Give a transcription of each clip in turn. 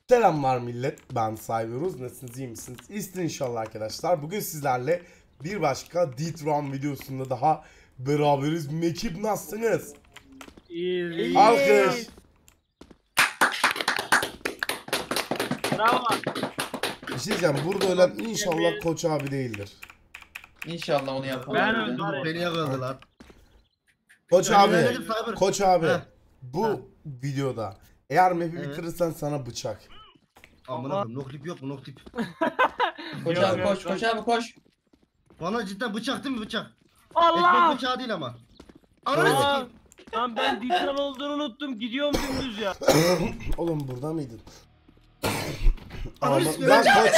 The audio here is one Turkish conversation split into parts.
Selamlar millet, ben Cyberuz. Nasılsınız, iyi misiniz? İyisin inşallah arkadaşlar. Bugün sizlerle bir başka Death videosunda daha beraberiz. Mekip nasılsınız? İyi. Alkış. Bravo. Bir şey diyeceğim, burada ölen inşallah Koç abi değildir. İnşallah onu yapalım. Ben öldüm. Beni yakaladılar. Koç Ben abi, ilerledim Cyber. Koç abi. Heh. Bu videoda eğer map'i Evet. bitirirsen sana bıçak. Amına koyayım, noklip yok mu noklip? Koş abi koş, koş abi koş. Bana cidden bıçak değil mi bıçak? Allah! Ekmek bıçağı değil ama. Ananı Doğru. sikeyim. Lan ben Ditran olduğunu unuttum. Gidiyorum dümdüz ya. Oğlum burada mıydın? Ananı Ama sikeyim. lan Koç.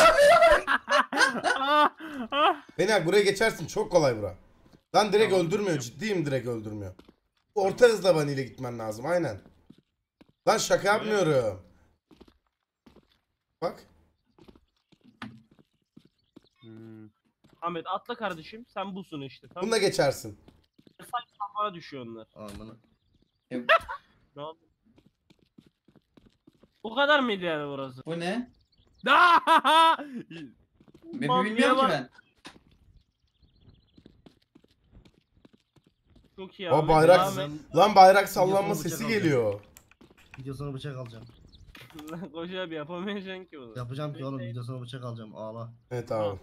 Beni buraya geçersin, çok kolay bura. Lan direkt öldürmüyor, ciddiyim, direkt öldürmüyor. Orta hızla baniyle gitmen lazım, aynen. Lan şaka yapmıyorum. Bak. Ahmet atla kardeşim. Sen busun işte. Tamam. Bununla geçersin. Sanki kafana düşüyor onlar. Amına. Ne oldu? Bu kadar mıydı yani burası? Bu ne? Map'i Lan bilmiyorum niye ki var? ben. Çok iyi O Ahmet. bayrak, Ahmet. lan bayrak sallanma Bıçak sesi alacağım. geliyor. Videosuna bıçak alacağım. Koş abi yapamayacaksın ki bunu. Yapacağım ki oğlum videosuna bıçak alacağım ağla. Evet abi.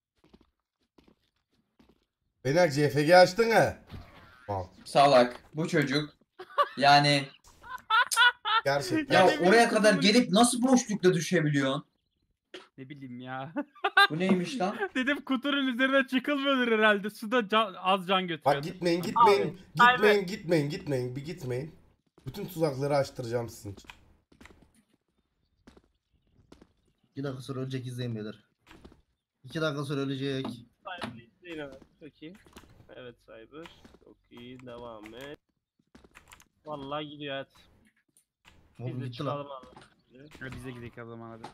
Beni CFG açtın ha. Al. Salak. Bu çocuk. Yani Gerçekten. ya Yani oraya benim kadar kafamın- gelip nasıl boşlukta düşebiliyorsun? Ne bileyim ya. Bu neymiş lan? Dedim kutunun üzerine çıkılmıyordur herhalde. Suda az can götürüyor. Bak gitmeyin, gitmeyin, Abi, gitmeyin, gitmeyin, gitmeyin, bir gitmeyin. Bütün tuzakları açtıracağım sizin için. 2 dakika sonra ölecek izleyin beyler. 2 dakika sonra ölecek. Cyber izleyin hemen. Çok iyi. Evet Cyber. Çok iyi. Devam et. Vallahi gidiyor hadi. Biz Oğlum de gitti lan. çıkalım abi. Hadi bize gidelim o zaman hadi.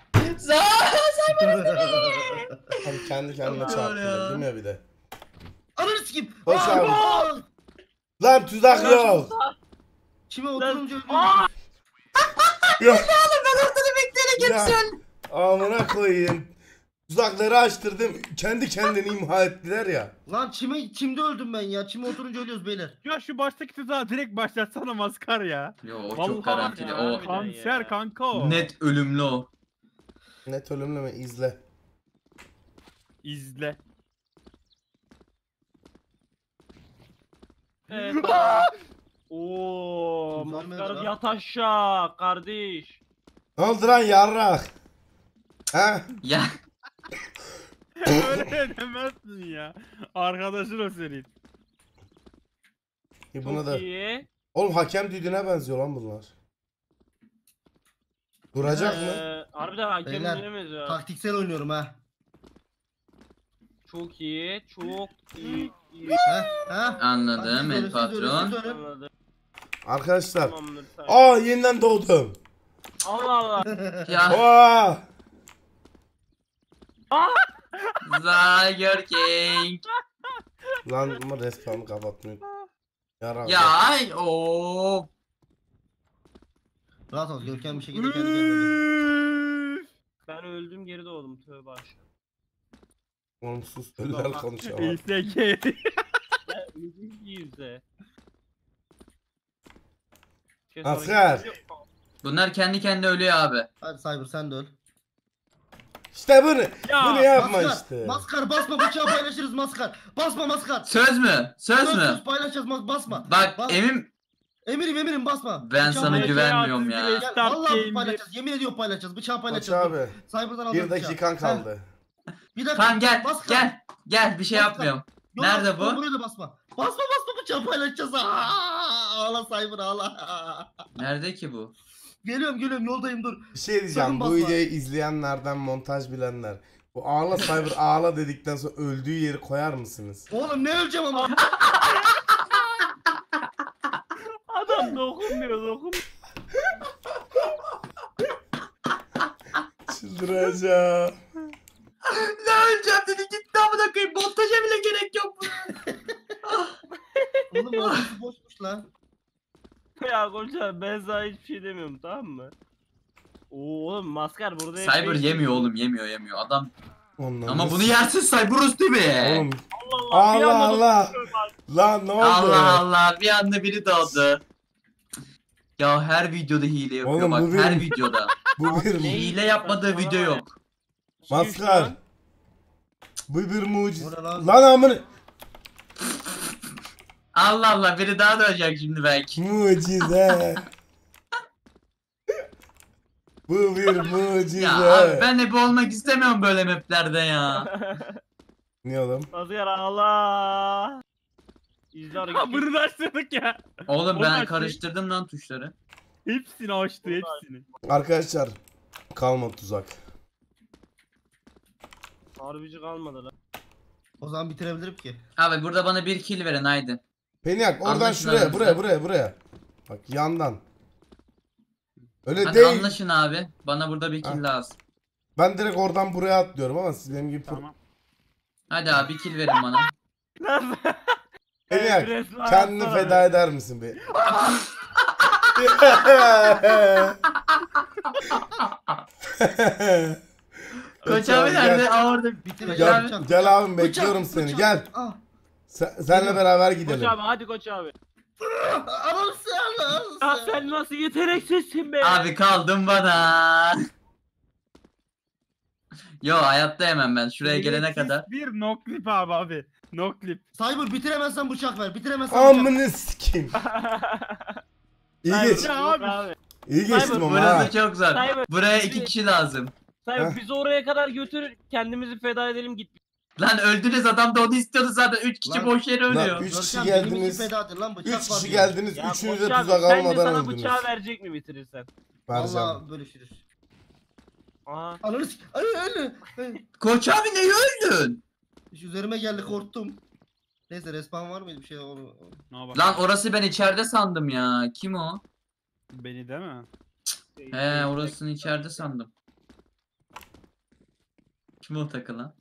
Abi kendi kendine Yapıyor çarptı, ya. değil mi bir de? Ananı sikeyim. Hoş Aa! abi. Aa! Lan tuzak yok. Çime oturunca Aa! ölüyorum. Yok. Ya, amına koyayım. Tuzakları açtırdım. Kendi kendini imha ettiler ya. Lan çimde öldüm ben ya. Çime oturunca ölüyoruz beyler. Ya şu baştaki tuzağı direkt başlatsana maskar ya. Yo o Vallahi çok garantili. ya. O Kanser ya. kanka o. net ölümlü o. Net ölümlü mü? İzle. İzle. Evet abi. Oo, Kim görmedi maskara lan? yat aşağı kardeş. Ne oldu lan yarrak? He? Ya Öyle demezsin ya. Arkadaşın o senin. Buna Çok da. iyi. Oğlum hakem düdüğüne benziyor lan bunlar. Duracak mı? Harbiden hakem Beyler, bilemez ya. Taktiksel oynuyorum ha. Çok iyi. Çok iyi. Ha? anladım el Siz patron. öyle. Anladım. Arkadaşlar. Tamamdır. Tamam. Aa yeniden doğdum. Allah Allah. Ya Aa! Zyger King. Lan ama respawn'ı kapatmıyor. Yarak. Ya ay o. Rahat ol Görkem bir şekilde kendi kendine. Ben öldüm geri doğdum. Tövbe aşağı. Oğlum sus ölüler konuşuyor. İSK. Öldüm ki yüzde. Asker. Bunlar kendi kendine ölüyor abi. Hadi Cyber sen de öl. İşte bunu. Ya, Bunu yapma Maskar, işte. Maskar basma bıçağı paylaşırız maskar. Basma maskar. Söz mü? Söz mü? Paylaşacağız basma. Bak Bas. Emin Emirim basma. ben Bıçağı sana paylaş- güvenmiyorum ya. Gel. Gel, Start vallahi game'de. paylaşacağız. Yemin ediyorum paylaşacağız. Bıçağı Koç paylaşacağız. abi. Cyber'dan aldım Bir dakikan kaldı. Bir dakika. Tamam gel Maskar. gel. Gel bir şey Maskar. yapmıyorum. Yok, Nerede bu? Buraya da basma. Basma bıçağı paylaşacağız. Ağla Cyber ağla. Nerede ki bu? Geliyorum yoldayım dur. Bir şey diyeceğim. Sakın Bu basma. videoyu izleyenlerden montaj bilenler. Bu ağla Cyber ağla dedikten sonra öldüğü yeri koyar mısınız? Oğlum ne öleceğim ama. Adam dokunmuyor. Çıldıracağım. Ne öleceğim dedi gitti amına koyayım. Montaja bile gerek yok. Oğlum orası boşmuş lan. Ya koca ben sana hiçbir şey demiyorum tamam mı? Oğlum maskar burada Cyber yemiyor oğlum, yemiyor. Adam Ondan ama bunu yersin Cyberus değil mi? Oğlum Allah Allah Allah. Lan ne oldu? Allah Allah, bir anda biri doğdu. Ya her videoda hile yapıyor Oğlum, bak, bu her benim- videoda. Bu bir Hile yapmadığı video yok. maskar. Bu bir mucize. O ne lan? Lan amına. Allah Allah, biri daha doğacak şimdi belki. Mucize. Bu bir mucize. Ya abi ben hep olmak istemiyorum böyle maplerde ya. Ne oğlum? Maskar Allah. İzle Ha hareketi. bunu da açtırdık ya. Oğlum Oğlum ben bak, karıştırdım lan tuşları. Hepsini açtı hepsini. Arkadaşlar kalmadı tuzak. Harbici kalmadı lan. O zaman bitirebilirim ki. Abi burada bana bir kill verin haydi. Peniak oradan Anlaşın şuraya, aranızda. buraya. Bak yandan. Öyle Hadi değil. anlaşın abi. Bana burada bir kill Ha. lazım. Ben direkt oradan buraya atlıyorum ama siz benim gibi Tamam. Hadi abi bir kill verin bana. Nasıl? Peniak resmen kendini atsana feda eder misin be? Koç abi nerede? Aa orada. Bitir. Gel, gel abim bekliyorum seni gel. Ah. Senle beraber Koç gidelim. abi hadi koç abi. Anam sen. Ya sen nasıl yeteneksizsin be? Abi kaldım bana. Yo hayatta yemem ben şuraya gelene Gereksiz kadar. Bir no clip abi. No clip. Cyber bitiremezsen bıçak ver. Bitiremezsen bıçak. Amını sikeyim. İyi Cyber, geç. Ya yok abi. İyi geçtim ama ha. Burası çok zor. Cyber. Buraya 2 kişi lazım. Cyber Heh. bizi oraya kadar götür kendimizi feda edelim git. Lan öldünüz, adam da onu istiyordu zaten. 3 kişi Lan- boş yere ölüyor. Lan 3 kişi Görkem, benim geldiniz. için feda edin lan, bıçak 3 var kişi diyor. geldiniz. Ya Üçünüz koç de abi, tuzak sen de almadan sana öldünüz. bıçağı verecek mi bitirirsen? Vereceğim. Valla bölüşürüz. Aha. Ananı s***. Ay öyle. Koç abi neye öldün? Üzerime geldi, korktum. Neyse respawn var mıydı bir şey onu. No bak. Lan orası ben içeride sandım ya. Kim o? Beni değil mi? He orasını içeride sandım. Kim o takılan?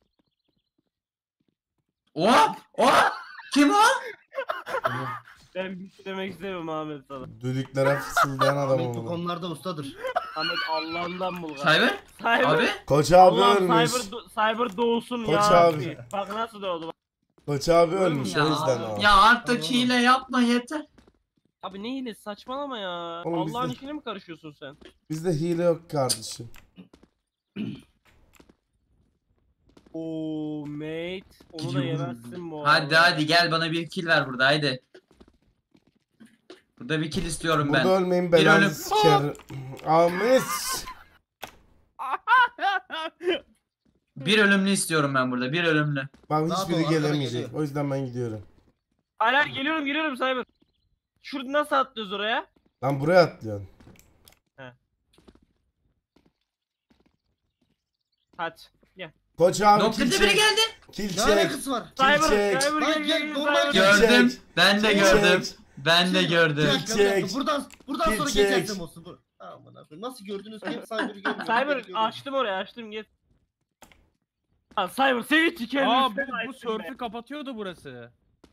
Oha! Oha! Kim o? Ben bir şey demek istemiyorum Ahmet sana. Düdüklere fısıldayan adam Ahmet bu oldu. konularda ustadır. Ahmet Allah'ından bul. Cyber? Cyber. Abi? Koç abi Allah'ım ölmüş. Cyber doğsun Koç ya. abi. Bak nasıl doğdu. Bak. Koç abi ölmüş o Ya, yüzden o. ya artık Allah. hile yapma yeter. Abi ne yine saçmalama ya. Oğlum Allah'ın bizde- işine mi karışıyorsun sen? Bizde hile yok kardeşim. Oo mate. Onu da yemezsin bu Hadi arada. hadi gel bana bir kill ver burada haydi. Burada bir kill istiyorum Burada ben. ölmeyin Bir ölüm. belanızı sikerim. Ahmet. Bir ölümlü istiyorum ben burada. Bir ölümlü. Bak Rahat ol, hiçbiri arkada gelemeyecek. geliyor. O yüzden ben gidiyorum. Hayır geliyorum Cyber. Şurada nasıl atlıyoruz oraya? Lan buraya atlıyorsun. Hadi gel. Koç abi Noktada kill biri çek. geldi. Kill Ne çek. alakası var? Cyber, çek. Cyber Lan gel gel, gel normal Cyber. gel. Gördüm. çek. Ben de Kill gördüm. çek. Ben de Bir gördüm. dakika, bir dakika. Çek. Buradan Kill sonra çek. geçersem olsun. Aman abi nasıl gördünüz ki hep Cyber'ı görmüyorum. Cyber beni görüyorum. açtım oraya açtım gel. Ha Cyber seni çikerim. Aa bu sörfü kapatıyordu burası.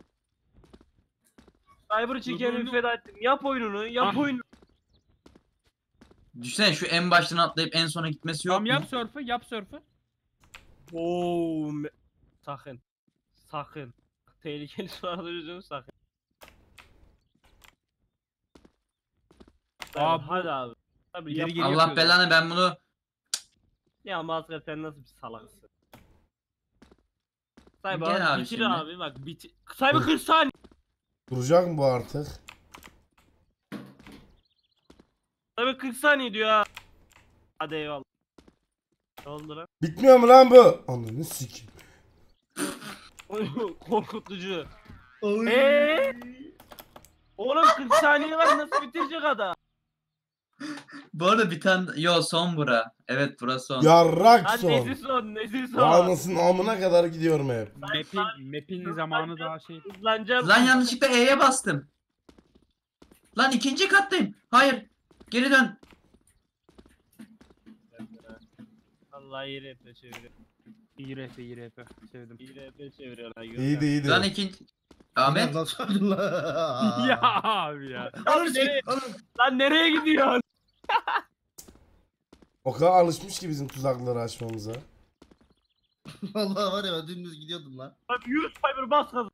Cyber'ı Dur, çikerim dur. feda ettim. Yap oyununu yap Ah. oyununu. Düşünsene şu en baştan atlayıp en sona gitmesi yok Tamam mu? yap sörfü yap sörfü. Oo sakın. Sakın. Tehlikeli sularda yüzünü sakın. Aa, Cyber, hadi abi. Tabii İleri yap. geri Allah yapıyordu. belanı ben bunu... Ya Maskar sen nasıl bir salaksın? Cyber Gel abi bitir şimdi. abi bak bitir. Cyber 40 saniye. Duracak mı bu artık? Cyber 40 saniye diyor ha. Hadi eyvallah. Ne oldu lan? Bitmiyor mu lan bu? Ananı sikeyim. Korkutucu. Oy. Oğlum 40 saniye var nasıl bitirecek adam? Bu arada bir tane... Yo son bura. Evet burası son. Yarrak Hadi son. nesi son nesi son. Ya anasının amına kadar gidiyorum hep. Map'in zamanı daha şey. Hızlanacağım. Lan yanlışlıkla E'ye bastım. Lan ikinci kattayım. Hayır. Geri dön. Allah iyi rap çeviriyor. İyi rap. Sevdim. İyi rap çeviriyor lan. İyiydi iyiydi. Lan ikinci... Ahmet. Nasıl öldün lan? Ya abi ya. Ananı Nereye? sikeyim, ananı- Lan nereye gidiyorsun? O kadar alışmış ki bizim tuzakları açmamıza. Vallahi var ya ben dümdüz gidiyordum lan. Abi yürü Cyber bas gaza.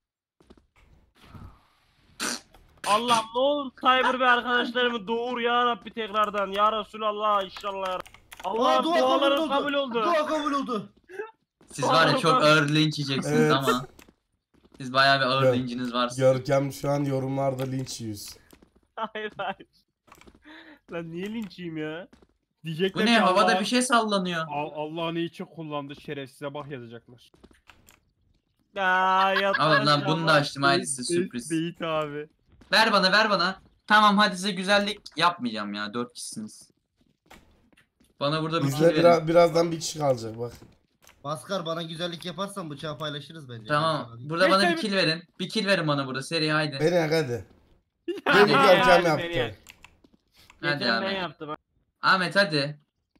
Allah ne olur Cyber ve arkadaşlarımı doğur ya Rabbi tekrardan. Ya Resulallah inşallah ya. Allah'ım dua dualarım kabul oldu. Dua kabul oldu. Siz var ya çok ağır linç yiyeceksiniz Evet. ama. Siz bayağı bir ağır Gör- linciniz var. Görkem şu an yorumlarda linç yiyoruz. Hayır hayır. Lan niye linçiyim ya? Diyecekler Bu ki ne? Havada Allah- bir şey sallanıyor. Allah ne için kullandı şerefsize bak yazacaklar. Ya yat. Alın lan bunu da açtım haydi size sürpriz. Beyit abi. Ver bana ver bana. Tamam hadi size güzellik yapmayacağım ya. 4 kişisiniz. Bana burada bir Bizde kill verin. birazdan bir kişi kalacak bak. Maskar bana güzellik yaparsan bıçağı paylaşırız bence. Tamam. Burada bana bir kill verin. Bir kill verin bana burada. Seri haydi. Beni yak hadi. Hadi. Beni Hadi, Görkem hadi, beni yak. yaptı. Hadi Geçen ben Ahmet. yaptım. Ahmet hadi.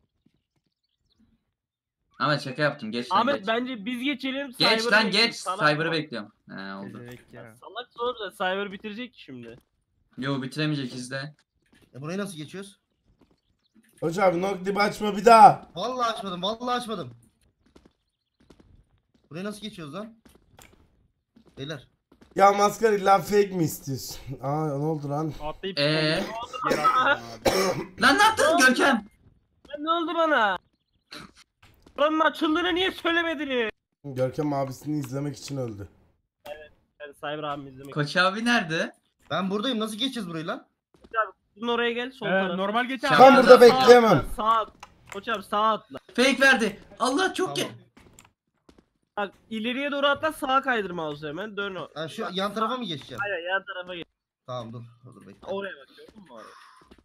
Ahmet şaka yaptım. Geç lan Ahmet geç. bence biz geçelim. Geç Cyber'ı lan bekliyoruz. geç. Salak Cyber'ı mı? bekliyorum. He oldu. Salak sor da Cyber bitirecek ki şimdi. Yo bitiremeyecek izle. Burayı nasıl geçiyoruz? Hoca abi noktibi açma bir daha. Vallahi açmadım. Vallahi açmadım. Burayı nasıl geçiyoruz lan? Beyler. Ya maskar illa fake mi istiyorsun? Aa ne oldu lan? Atlayıp Eee? geri atladım abi. Lan ne yaptın Görkem? Lan ne oldu bana? Buranın açıldığını niye söylemediniz? Görkem abisini izlemek için öldü. Yani Cyber abimi izlemek. Koç abi nerede? Ben buradayım. Nasıl geçeceğiz burayı lan? Sizin oraya gel sol tarafa. Normal geç Şaka- abi. Ben burada Sağ- bekleyemem. Sağ at. Koç abi sağa atla. Fake verdi. Allah çok Tamam. Bak ileriye doğru atla sağa kaydır mouse'u hemen dön o. Ha, şu yan tarafa mı geçeceğim? Aynen yan tarafa gel. Tamam dur. Dur bekle. Oraya bak gördün mü oraya?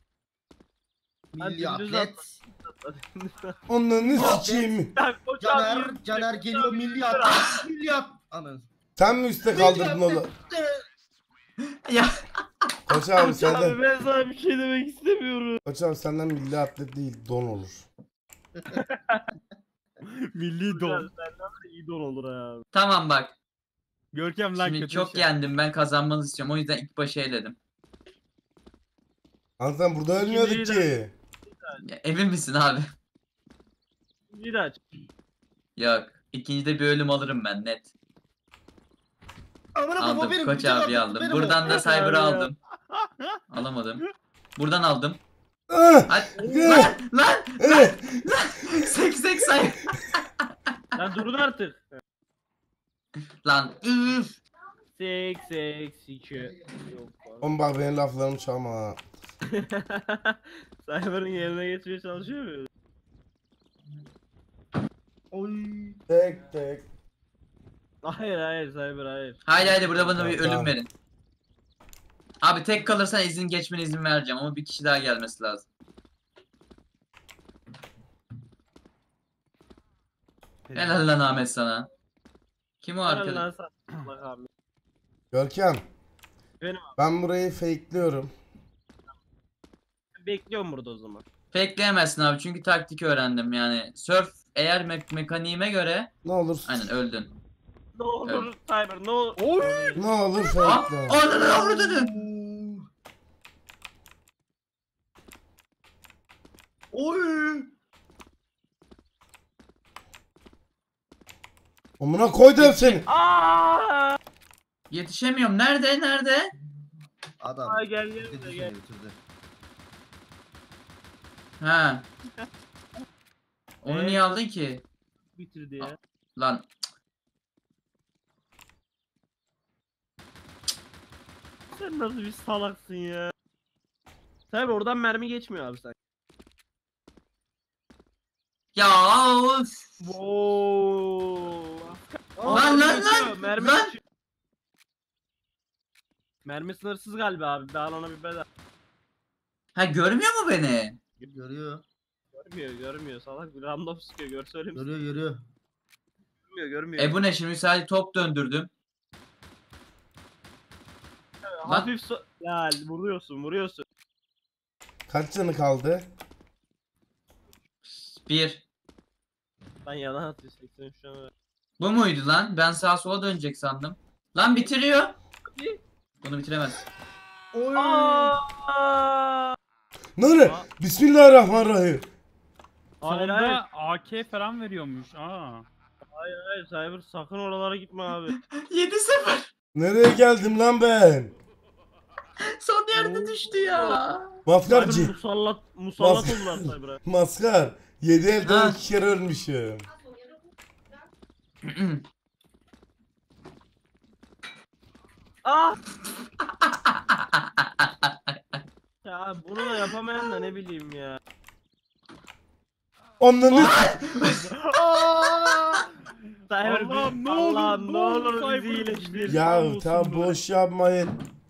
Milli dümdüz atlet. Onları sikeyim. Ya koç Caner, abi. Caner geliyor milli atlet. Milli at. Ananı. Sen mi üste kaldırdın onu? Ya Koç abi Koç senden. abi ben sana bir şey demek istemiyorum. Koç abi senden milli atlet değil don olur. Milli Koç don. abi senden de iyi don olur ha. tamam bak. Görkem lan Şimdi kötü çok şey. yendim. Ben kazanmanızı istiyorum. O yüzden ilk başa eledim. Lan sen burada ölmüyorduk İkinciyi ki. Ya, emin misin abi? Bir daha aç. Yok. İkincide bir ölüm alırım ben net. Amına koyayım, o Aldım. benim, Koç bıçak abi aldım, aldım. benim Buradan o. da Abi Cyber'ı ya. aldım. Alamadım. Buradan aldım. Ah! Hadi. Lan! Sek Cyber. Lan durun artık. Lan. Üf. 8 yok. Oğlum bak benim laflarımı çalma ha. Cyber'ın yerine geçmeye çalışıyor mu? Oy. Tek tek. Hayır hayır Cyber hayır. Haydi burada bana bir Tamam. ölüm verin. Abi tek kalırsan geçmene izin vereceğim ama bir kişi daha gelmesi lazım. Helal lan Ahmet sana. Kim o arkada? Lan sen. Bak abi. Görkem. Benim Ben burayı fakeliyorum. Bekliyorum burada o zaman. Fakeleyemezsin abi çünkü taktik öğrendim yani. Surf eğer mekaniğime göre Ne olur. aynen öldün. Ne olur Cyber ne olur. Oy! Ne olur Aa, fakele. ananı avradını. Oy. Amına koydum seni. Aaaa! Yetişemiyorum. Nerede? Adam. Aa, gel gel Bitirdi gel. seni, gel. bitirdi. Ha. Onu niye aldın ki? Bitirdi ya. Lan Sen nasıl bir salaksın ya. Cyber oradan mermi geçmiyor abi sen. ya of. Wow. Lan, lan, lan, Mermi lan. geçiyor. Mermi sınırsız galiba abi. Daha ona bir bedel. Ha görmüyor mu beni? Görüyor. Görmüyor. Salak bir random sıkıyor. Gör söyleyeyim. Görüyor. Görmüyor. Bu ne şimdi sadece top döndürdüm. Hafif ya vuruyorsun. Kaç canı kaldı? 1. Ben yana atıyorsun 83 an. Bu muydu lan? Ben sağa sola dönecek sandım. Lan bitiriyor. Bunu bitiremez. Oy. Aa! Nere? Bismillahirrahmanirrahim. Hayır, Sonunda AK falan veriyormuş. Hayır Cyber sakın oralara gitme abi. 7-0. Nereye geldim lan ben? Son yerde düştü ya. Mafkarcı. Cyber musallat oldular Cyber'a. Maskar. 7 elden Ha. 2 kere ölmüşüm. Ah! Ya bunu da yapamayan da ne bileyim ya. Onları Cyber Allah'ım, ne Allah'ım olur, ne olur Cyber, bizi iyileştir. ya olsun tamam böyle. boş yapmayın.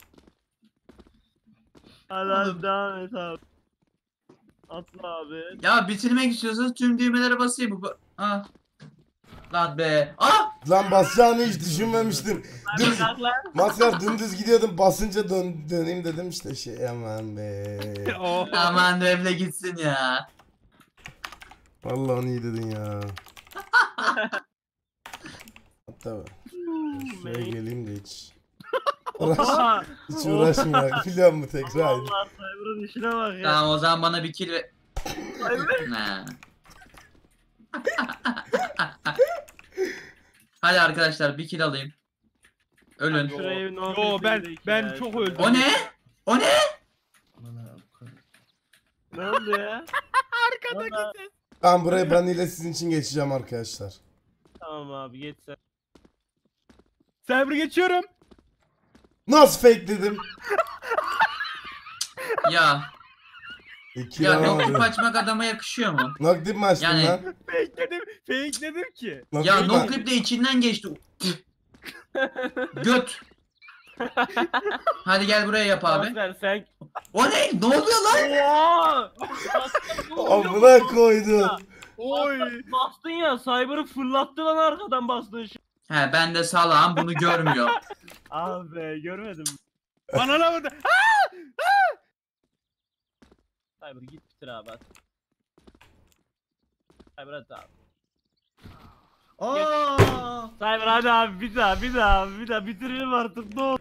Hadi devam et abi. Atla abi. Ya bitirmek istiyorsanız tüm düğmelere basayım. Ah. Lan be. Ah! Lan basacağını hiç düşünmemiştim. Dümdüz, Kalk lan. Maskar dümdüz gidiyordum basınca döneyim dedim işte şey aman be. Oh. Aman evle gitsin ya. Vallahi onu iyi dedin ya. Hatta şuraya geleyim de hiç. Oha! Hiç uğraşma. Biliyor musun tekrar? Allah Cyber'ın işine bak ya. Tamam o zaman bana bir kill ve... Ne? Hadi arkadaşlar bir kill alayım. Ölün. Şuraya bir no Yo, clip'e ben- gidelim ben ya, çok şuraya. öldüm. O ne? O ne? Ne oldu ya? Arkadaki ses. Ben buraya ben ile sizin için geçeceğim arkadaşlar. Tamam abi geç sen. Cyber geçiyorum. Nasıl fake dedim? Ya. İki Ya tane noktif vardı. açmak adama yakışıyor mu? Nakdip mi açtın Yani- lan? Fakeledim ki. Nakdip Ya mi? noclip de içinden geçti. Göt. Hadi gel buraya yap abi. Maskar sen. O ne? Ne oluyor lan? Oha! Amına koydum. Oy. Bastın ya Cyber'ı fırlattı lan arkadan bastın. He ben de salağım bunu görmüyor. Abi görmedim. Bana ne vurdu? Cyber git bitir abi hadi. Cyber hadi abi. Aa! Cyber hadi abi bir daha bitirelim artık ne olur.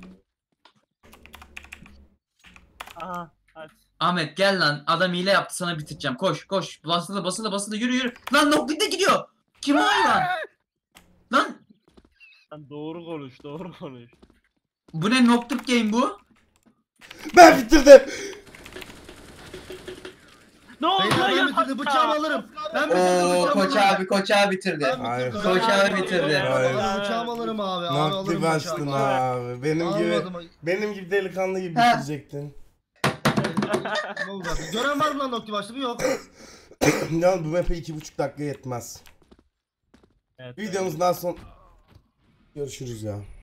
Aha hadi. Ahmet gel lan adam hile yaptı sana bitireceğim. Koş koş basılı yürü yürü. Lan noclip de gidiyor. Kim o hayvan? Lan Sen doğru konuş. bu ne noclip game bu? Ben bitirdim. Ne oldu Beyler ya? ben bitirdim bıçağımı alırım. Ben bitirdim Oo bıçağımı koç abi bitirdi. Ben Hayır. bitirdim. Koç abi bitirdi. Hayır. Ben bıçağımı alırım abi. Abi alırım Nakdip açtın bıçağımı. abi. Benim gibi delikanlı gibi He. bitirecektin. Ne oldu abi? Gören var mı lan nokta başlı mı? Yok. Ya bu map'e 2,5 dakika yetmez. Evet, Videomuzdan son görüşürüz ya.